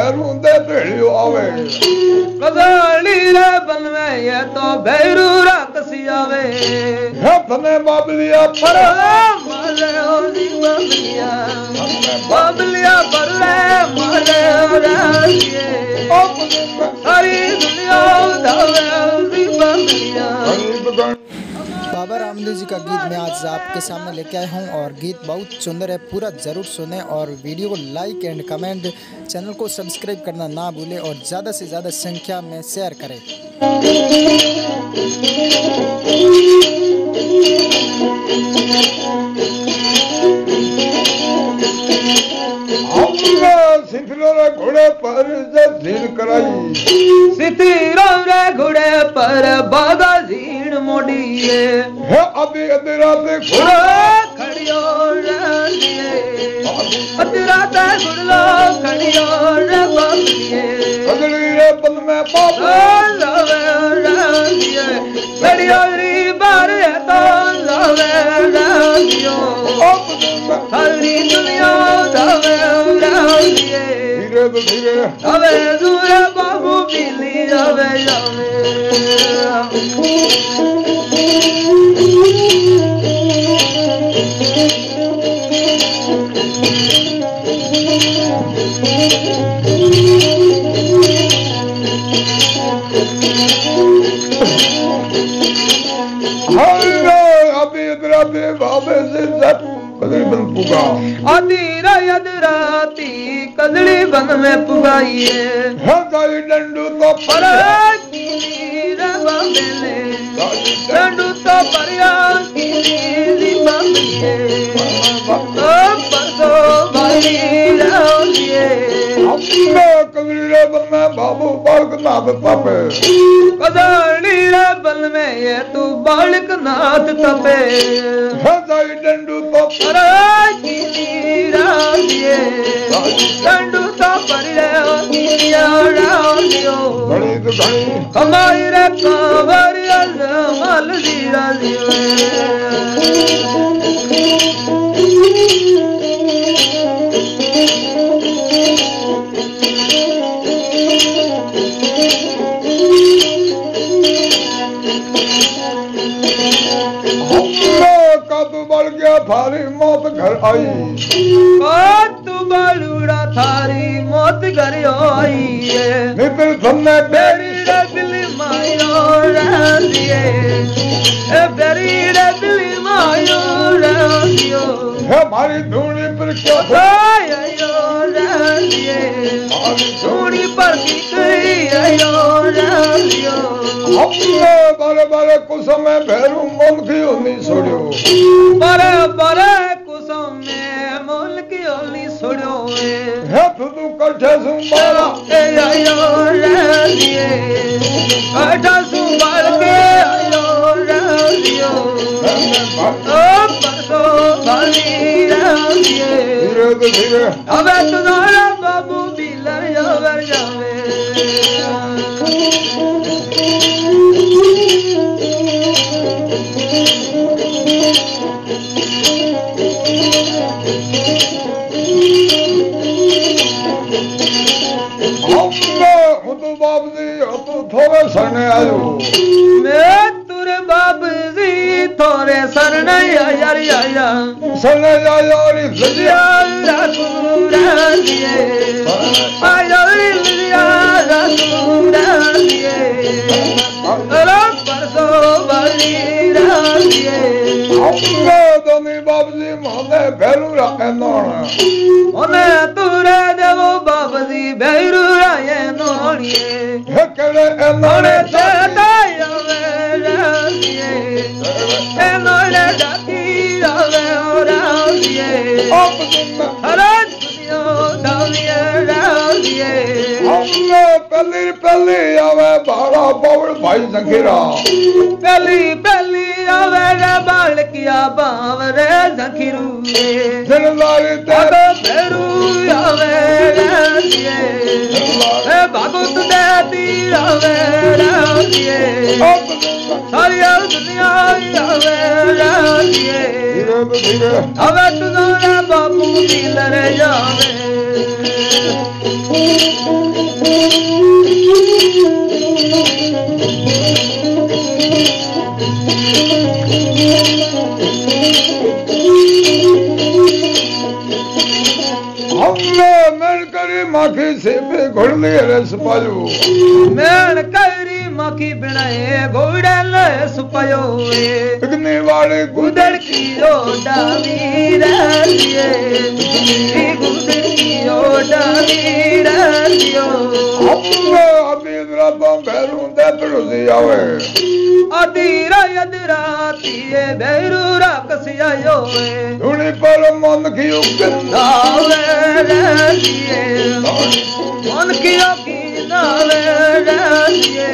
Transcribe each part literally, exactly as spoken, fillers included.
भैरू दे भेड़ियो आवे कदली रे बन में ये तो भैरू राक्षसी आवे है तने बाबलिया पर माले ओली बाबलिया बाबलिया पर रे माले ओलिए सारी दुनिया धावे ओली बाबलिया। बाबा रामदेव जी का गीत मैं आज आपके सामने लेके आया हूँ और गीत बहुत सुंदर है, पूरा ज़रूर सुने और वीडियो को लाइक एंड कमेंट, चैनल को सब्सक्राइब करना ना भूलें और ज़्यादा से ज़्यादा संख्या में शेयर करें। सिथिरो घोड़े पर झीण कराई सिथिरो रे घोड़े पर बागा झीण मोड़िए है अभी अधराते घोड़ा खड़ियो लिए अधराते घोड़ा खड़ियो रे बाबलिए कजड़ी रे बन में बाप लिए खड़ियो री बार तो लावे लियो हरी दुनिया दावे लिए धीरे तो धीरे अबे दूर बाबू पीली अबे जावे अभी इधराते बाबे से कजड़ी बन पुगा अधीरा यदराती कजड़ी बन में पुगाइए है गाई डंडू तो पर बाबेले डंडू तो परिया की बाबलिए परसो भाई राउलिए कजड़ी रे बन में बाबू बालक नाथ तपे कजड़ी रे बन में ये तू बालक नाथ तपे है गाई डंडू तो पर राउलिए डंडू तो परिया की राउलियो घड़ी तो घड़ी कमाई रे कावरिया माल दीरा कातू बढ़ गया थारी मौत घर आई कातू बलूड़ा थारी मौत घर आई है नितर धन्ने बेरी रे दिली मायो रंदिए ए बेरी रे दिली मायो रंदियो है मारी धूनी पर क्या आयो रंदिए धूनी पर की कई आयो रंदियो हमने बारे बारे कुसम में भैरू मन की उन्नी छोड़ियो बारे बारे कुसम में मन की उन्नी छोड़ियो है तू कठे सुमारा ए आयो रंदिए कठा सुमार के आयो रंदियो ओ परसो भाली रंदिए धीरे तो धीरे अबे तुम्हारा बाबू बिलर जावर जावे बाप जी तू थोड़े सरने आयो मैं तुरे बाप जी थोड़े सरने आया आया सरने आया और लिया रसूरा लिए आया लिया रसूरा लिए अरे परसो वाली लिए हमने दोनी बाप जी मोने भैरू रखे नोना मोने तुरे देवो बाप जी भैरू रखे नोनिए है करे नोने चेता यावे लिए ए नोने जाती यावे और लिए अब तुम हरे दुनिया दाविए राविए हमने पहली पहली आवे बारा बावड़ भाई जंगीरा पहली पहली आवे रे बाल किया बावरे जंगीरू जिरदारी तेरे भैरू आवे राविए ए भागवत देती आवे राविए सारी दुनिया आवे राविए धीरे धीरे अबे तुम्हारा बाबू दिल रे जावे हमने मन करी माखी से पे घोड़े रस पायो मेण करी माखी बनाए घोड़े रस पायो इतने वाले गुदड़ की ओ डाली रलिए गुदड़ की ओ डाली रलियो हमने अभी रातों भैरू दे पड़ोसी आवे अधीरा यदराती भैरू राकस आयो धुनी पर मन की नावे रलिए मन की की नावे रलिए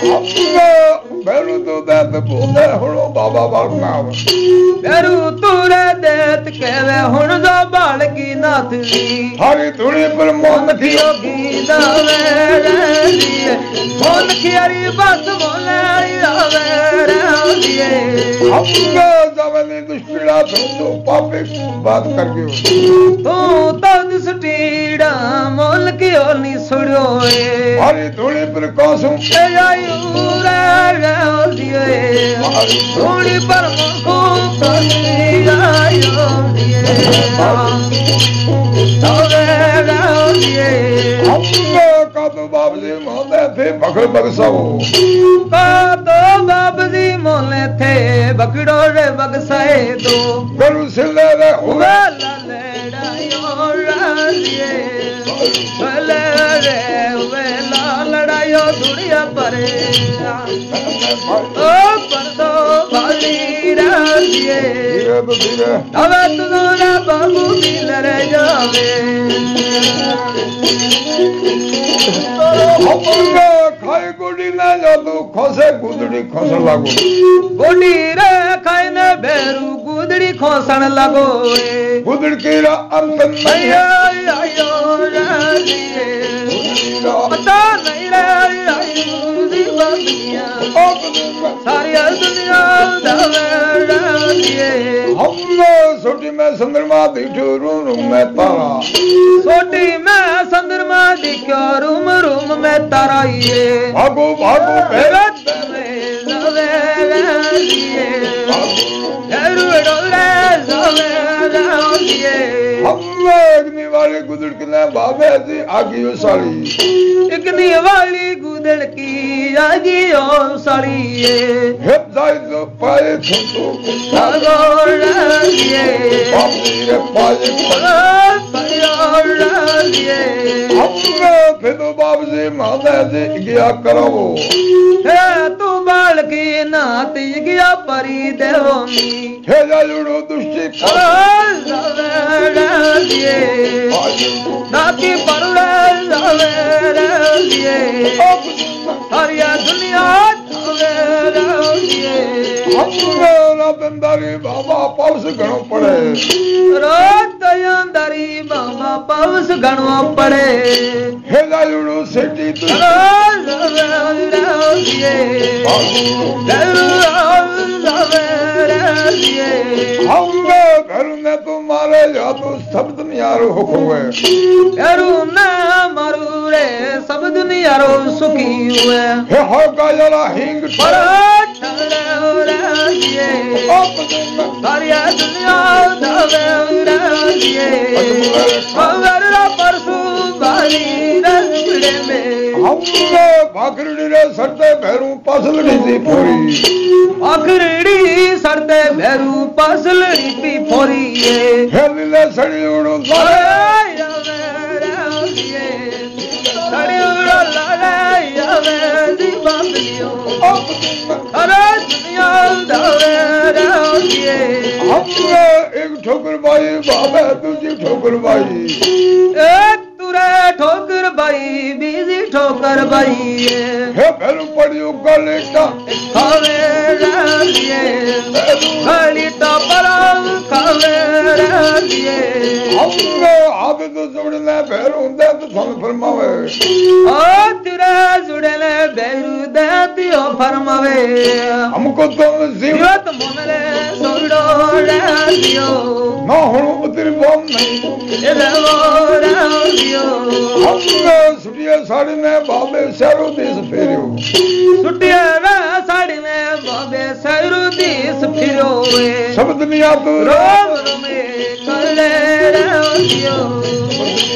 भैरू तो देत बोले हुणो बाबा बालना भैरू तुरे देत कहवे हुण दो बालकी नाथ ली हरी धुनी पर मन की की नावे रलिए मन की हरी बस बोले आवे रलिए हमने जवानी दुष्पीड़ा तो पापे बात करके तू तो दुष्टीड़ा मोल की ओनी सुड़ो हरी धुनी पर कसम धूड़ी पर मुखो का तो बाप जी मोले थे बकड़ बगसाओ का तो बाप जी मोले थे बकड़ो रे बगसाए दो गरु सिले रे हुए लड़ाइयो राजिए भले रे हुए लड़ाइयो दुनिया परे ओ पर दो भाली राजिए अब तुम्हारा बाबू मिल रे जावे खाए गोडी ना जादू खोसे गुदड़ी खोसन लागो गोडी रे खाए न बेरू गुदड़ी खोसन लगो गुदड़ की रा अंत नहीं आयो आयो राजिए पता नहीं रे आयो दीवानिया सारी दुनिया दावे राजिए हमने सोटी में चंद्रमा दिखो रूम में तारा सोटी में चंद्रमा दिखो रूम रूम में तारा ये भागो भागो भगत में जावे राजिए जरूर डोले जावे राजिए हमने अग्नि वाली गुदड़ की ने बाबे जी आगी साड़ी अग्नि वाली गुदड़ की आगी ओ साड़ी ये हेप जाए तो पाए छुटो भागो राजिए बाबी रे पाए भागो राजिए हमने फिर तो बाप जी माता जी गया करो हे तू बाल की नात गया परी देवनी हे जाजुड़ो दुष्टि नाती परुड़े हरिया दुनिया रातंदारी बाबा पाउस घणो पड़े रातंदारी बाबा पाउस घणो पड़े हे जाजुड़ो सेठी तू हमने घर में तुम्हारे या तो सब दुनिया रो हुए घरू न मारू रे सब दुनिया रो सुखी हुए हे हो का जरा हिंग सारिया दुनिया दावे राजिए खबर परसू बारी रसड़े में हमने भाखरड़ी रे सड़ते भैरू पसलड़ी सी फोरी भाखरड़ी सड़ते भैरू पसलड़ी पी फोरी हे लीले सड़ी उड़ो लाए सड़ी उड़ो लाए दीवानियों अरे दुनिया दावे राजिए हमने एक ठोकर बाई बाबा दूसरी ठोकर बाई एक तुरे ठोकर बाई बीजी ठोकर बाई हे भैरू पड़ियो गलेटा खावे राजिए गली टपरा खावे राजिए हमने आब तो जुड़ने भैरू दे तो सन फरमावे ओ तेरे जुड़ने भैरू दे तियो फरमावे हमको तुम जीवत मोमले सोड़ो राजियो ना हूं उतरी बम नहीं एले वो राजियो हमने सुटिया साड़ी में बाबे शहरों देश फेरियो सुटिया वे साड़ी में बाबे शहरों देश फिरो सब दुनिया तो रोम रोमे कले राजियो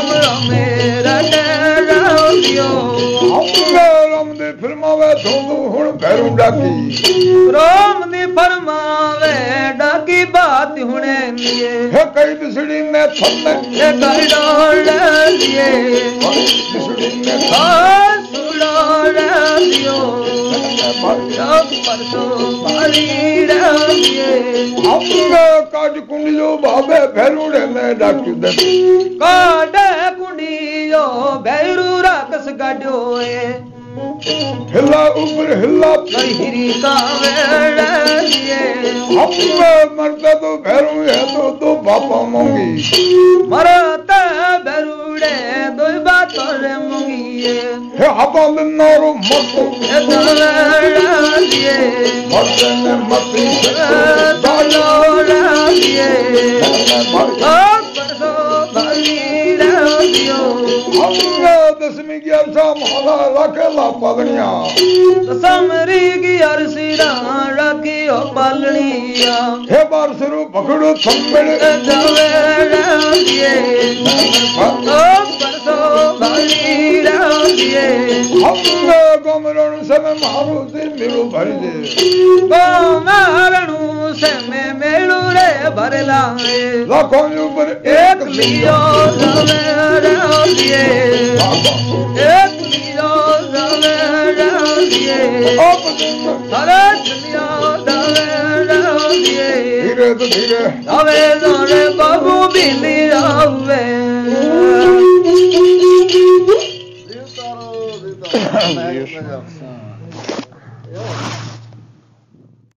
राम मेरा डरावियो राम दे फरमावे धोंदू हुण भैरू डाकी राम दी फरमावे डाकी बात हुणे लिए हे कई दिसड़ी ने थन्ने ये कई डोल लिए दिसड़ी ने सुड़ोल लियो जब परसो बारी लिए हमने काज कुंडियो बाबे भैरूड़े ने डाकी दे काडे कुंडियो भैरू राकस गाड्यो है हिला ऊपर हिला हिरी का वेड़ लिए हमने मरते तो भैरू है तो दो बापा मोंगी मरते भैरूड़े दो बातों रे मोंगी हे आपा दिनारो मतो ये तो वेड़ लिए मरते ने मती डालो लिए परसो बारी लियो हमने दसवीं की अरसा माला रखेला पगनिया समरी की अरसीरा रखियो पालनिया हे बार सिरू पकड़ो थंबड़े लिए परसो बारी लिए हमने गमरण से में मारू से मिलो भर दे गमरणु से में मेलू रे भर लाए लाखों ऊपर एक लियो जमेरा लिए एक लियो जमेरा लिए अरे लियो जमेरा लिए धीरे तो धीरे अबे जोरे बाबू बिली आवे Yes.